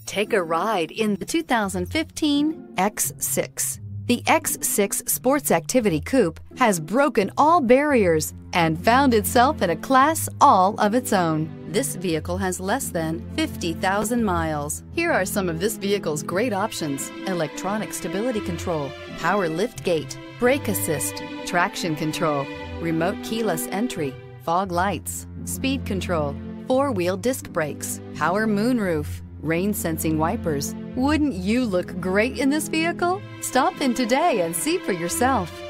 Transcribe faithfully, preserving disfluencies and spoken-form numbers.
Take a ride in the two thousand fifteen X six. The X six Sports Activity Coupe has broken all barriers and found itself in a class all of its own. This vehicle has less than fifty thousand miles. Here are some of this vehicle's great options: electronic stability control, power lift gate, brake assist, traction control, remote keyless entry, fog lights, speed control, four-wheel disc brakes, power moonroof, rain sensing wipers. Wouldn't you look great in this vehicle? Stop in today and see for yourself.